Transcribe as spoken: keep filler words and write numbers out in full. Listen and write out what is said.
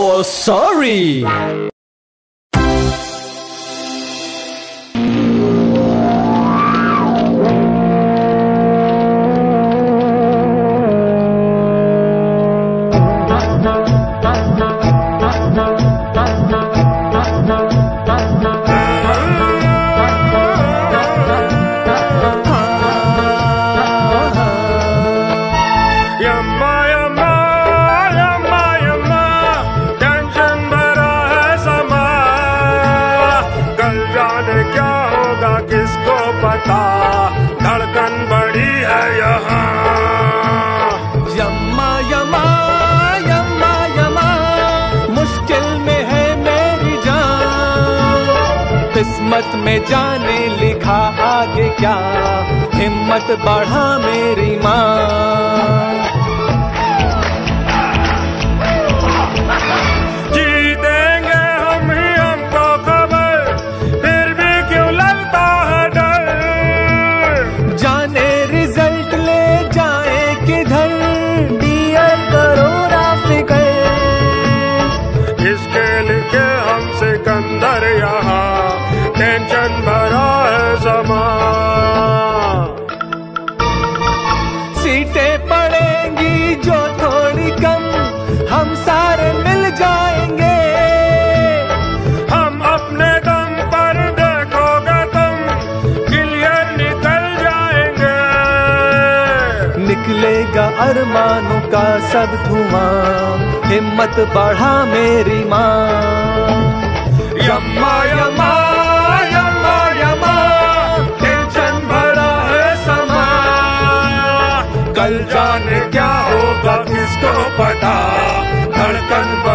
Oh, sorry. धड़कन बड़ी है यहाँ। यम्मा यम्मा यम्मा यम्मा, मुश्किल में है मेरी जान। किस्मत में जाने लिखा आगे क्या, हिम्मत बढ़ा मेरी माँ। सिकंदर यहाँ टेंशन भरा है समा। सीटें पड़ेंगी जो थोड़ी कम, हम सारे मिल जाएंगे। हम अपने दम पर देखोगे तुम, क्लियर निकल जाएंगे। निकलेगा अरमानों का सब धुआं, हिम्मत बढ़ा मेरी माँ। यम्मा यम्मा यम्मा यम्मा, टेंशन भरा है समा। कल जाने क्या होगा किसको पता, धड़कन